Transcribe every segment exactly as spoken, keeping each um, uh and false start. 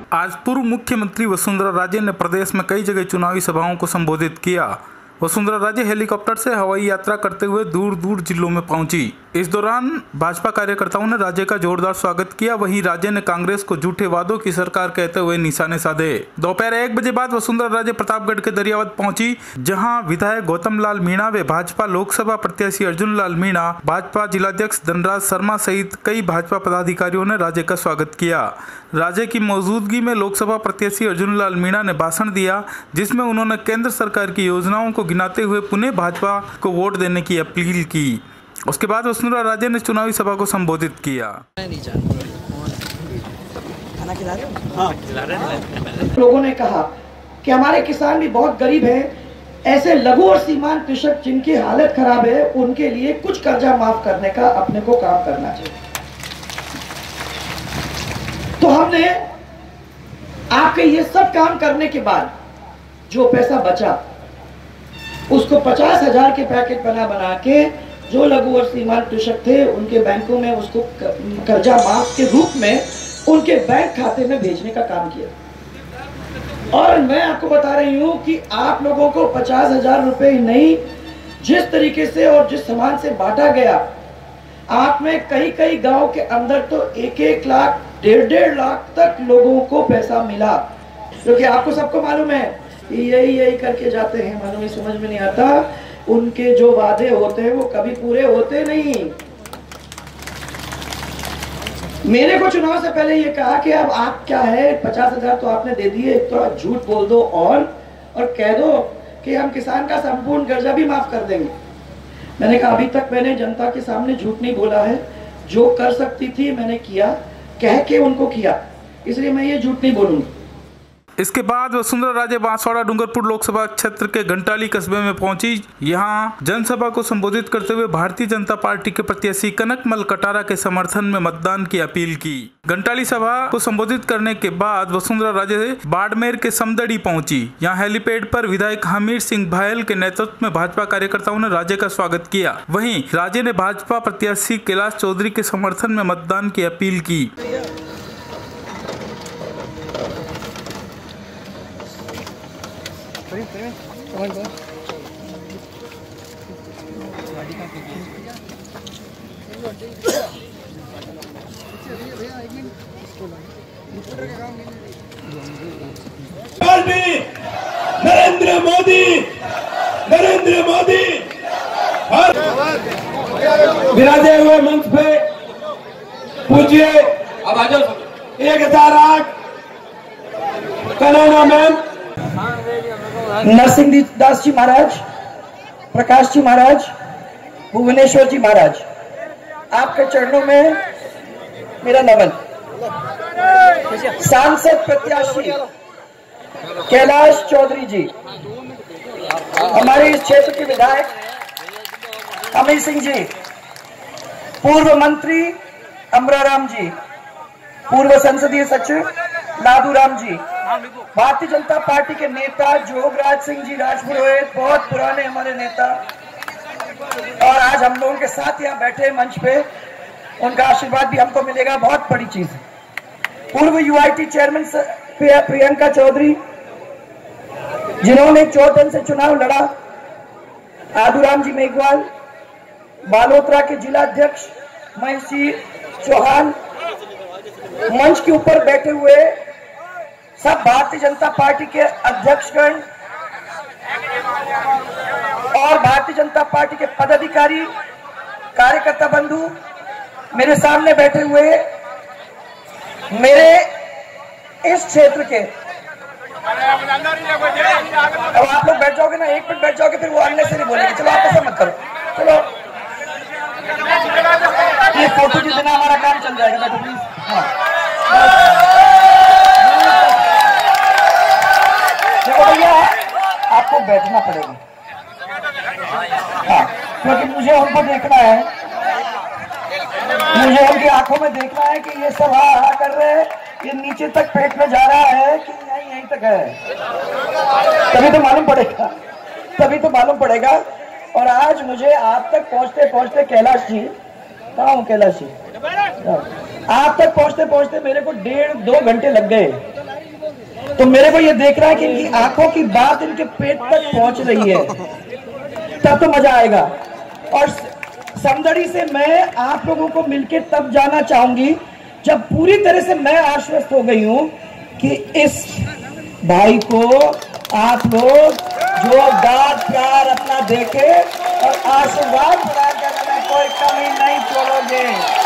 आज पूर्व मुख्यमंत्री वसुंधरा राजे ने प्रदेश में कई जगह चुनावी सभाओं को संबोधित किया। वसुंधरा राजे हेलीकॉप्टर से हवाई यात्रा करते हुए दूर दूर जिलों में पहुंची। इस दौरान भाजपा कार्यकर्ताओं ने राजे का जोरदार स्वागत किया। वहीं राजे ने कांग्रेस को झूठे वादों की सरकार कहते हुए निशाने साधे। दोपहर एक बजे बाद वसुंधरा राजे प्रतापगढ़ के दरियावद पहुंची, जहां विधायक गौतम लाल मीणा व भाजपा लोकसभा प्रत्याशी अर्जुन लाल मीणा, भाजपा जिलाध्यक्ष धनराज शर्मा सहित कई भाजपा पदाधिकारियों ने राजे का स्वागत किया। राजे की मौजूदगी में लोकसभा प्रत्याशी अर्जुन लाल मीणा ने भाषण दिया, जिसमें उन्होंने केंद्र सरकार की योजनाओं को गिनाते हुए पुनः भाजपा को वोट देने की अपील की। उसके बाद वसुंधरा राजे ने चुनावी सभा को संबोधित किया। लोगों ने कहा कि हमारे किसान भी बहुत गरीब हैं, ऐसे लघु और सीमांत कृषक जिनकी हालत खराब है उनके लिए कुछ कर्जा माफ करने का अपने को काम करना चाहिए। तो हमने आपके ये सब काम करने के बाद जो पैसा बचा उसको पचास हजार के पैकेट बना बना के जो लघु और सीमांत कृषक थे उनके बैंकों में उसको कर्जा माफ के रूप में उनके बैंक खाते में भेजने का काम किया। और मैं आपको बता रही हूं कि आप लोगों को पचास हजार रुपए नहीं, जिस तरीके से और जिस सामान से बांटा गया, आप में कई कई गांव के अंदर तो एक एक लाख डेढ़ डेढ़ लाख तक लोगों को पैसा मिला, क्योंकि आपको सबको मालूम है यही यही करके जाते हैं, मालूम ही समझ में नहीं आता। उनके जो वादे होते हैं वो कभी पूरे होते नहीं। मेरे को चुनाव से पहले ये कहा कि अब आप क्या है, पचास हजार तो आपने दे दिए, तो आप झूठ बोल दो और और कह दो कि हम किसान का संपूर्ण कर्जा भी माफ कर देंगे। मैंने कहा अभी तक मैंने जनता के सामने झूठ नहीं बोला है, जो कर सकती थी मैंने किया, कह के उनको किया, इसलिए मैं ये झूठ नहीं बोलूंगी। इसके बाद वसुंधरा राजे बांसवाड़ा डूंगरपुर लोकसभा क्षेत्र के घंटाली कस्बे में पहुंची। यहां जनसभा को संबोधित करते हुए भारतीय जनता पार्टी के प्रत्याशी कनकमल कटारा के समर्थन में मतदान की अपील की। घंटाली सभा को संबोधित करने के बाद वसुंधरा राजे बाड़मेर के समदड़ी पहुंची। यहां हेलीपैड पर विधायक हमीर सिंह भायल के नेतृत्व में भाजपा कार्यकर्ताओं ने राजे का स्वागत किया। वहीं राजे ने भाजपा प्रत्याशी कैलाश चौधरी के समर्थन में मतदान की अपील की। नरेंद्र मोदी नरेंद्र मोदी विराजे हुए मंच पे पूजिए अब आ जाओ एक हजार आठ कनाना मैम, नरसिंह दास जी महाराज, प्रकाश जी महाराज, भुवनेश्वर जी महाराज, आपके चरणों में मेरा नमन। सांसद प्रत्याशी कैलाश चौधरी जी, हमारे इस क्षेत्र के विधायक हमीर सिंह जी, पूर्व मंत्री अमराराम जी, पूर्व संसदीय सचिव लादूराम जी, भारतीय जनता पार्टी के नेता जोगराज सिंह जी राजपुरोहित, बहुत पुराने हमारे नेता, और आज हम लोगों के साथ यहाँ बैठे मंच पे, उनका आशीर्वाद भी हमको मिलेगा, बहुत बड़ी चीज है। पूर्व यूआईटी चेयरमैन प्रियंका चौधरी, जिन्होंने चौथन से चुनाव लड़ा, आदूराम जी मेघवाल, बालोतरा के जिला अध्यक्ष महेश जी चौहान, मंच के ऊपर बैठे हुए सब भारतीय जनता पार्टी के अध्यक्षगण और भारतीय जनता पार्टी के पदाधिकारी, कार्यकर्ता बंधु, मेरे सामने बैठे हुए मेरे इस क्षेत्र के, अब आप लोग बैठ जाओगे ना, एक मिनट बैठ जाओगे फिर वो अन्य से नहीं बोलेंगे। चलो आप ऐसा मत करो, चलो ये फोटो के बिना हमारा काम चल जाएगा, बैठो प्लीज। हाँ देखो भैया, आपको बैठना पड़ेगा, हाँ, क्योंकि मुझे उनको देखना है, मुझे उनकी आंखों में देखना है कि ये सब हाँ हाँ कर रहे हैं, ये नीचे तक पेट में जा रहा है कि यहीं यहीं तक है, तभी तो मालूम पड़ेगा, तभी तो मालूम पड़ेगा। और आज मुझे आप तक पहुंचते पहुंचते कैलाश जी, कहाँ हूँ कैलाश जी, आप तक पहुंचते पहुंचते मेरे को डेढ़ दो घंटे लग गए। तो मेरे को ये देख रहा है कि इनकी आंखों की बात इनके पेट तक पहुंच रही है, तब तो मजा आएगा। और समदड़ी से मैं आप लोगों को मिलकर तब जाना चाहूंगी जब पूरी तरह से मैं आश्वस्त हो गई हूं कि इस भाई को आप लोग जोरदार प्यार अपना देके और आशीर्वाद प्रदान करने में कोई कमी नहीं छोड़ोगे।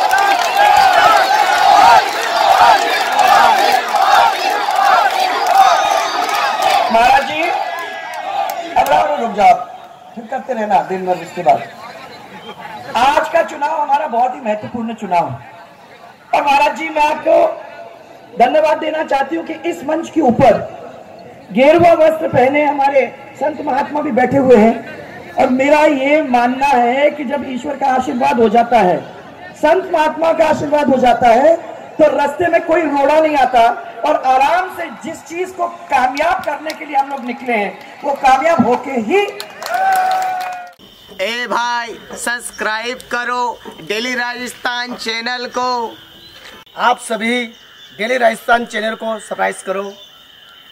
महाराज जी अब रुक जाओ, फिर करते रहना दिन भर। उसके बाद आज का चुनाव हमारा बहुत ही महत्वपूर्ण चुनाव है और महाराज जी मैं आपको धन्यवाद देना चाहती हूं कि इस मंच के ऊपर गेरुआ वस्त्र पहने हमारे संत महात्मा भी बैठे हुए हैं। और मेरा ये मानना है कि जब ईश्वर का आशीर्वाद हो जाता है, संत महात्मा का आशीर्वाद हो जाता है, तो रास्ते में कोई रोड़ा नहीं आता और आराम से जिस चीज को कामयाब करने के लिए हम लोग निकले हैं वो कामयाब होके ही। ए भाई सब्सक्राइब करो डेली राजस्थान चैनल को। आप सभी डेली राजस्थान चैनल को सब्सक्राइब करो।